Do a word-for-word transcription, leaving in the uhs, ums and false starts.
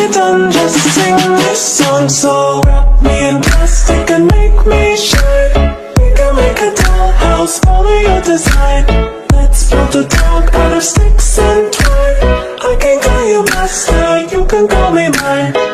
be done, just sing this song. So wrap me in plastic and make me shine. We can make a dollhouse, follow your design. Let's build a dog out of sticks and twine. I can call you master, you can call me mine.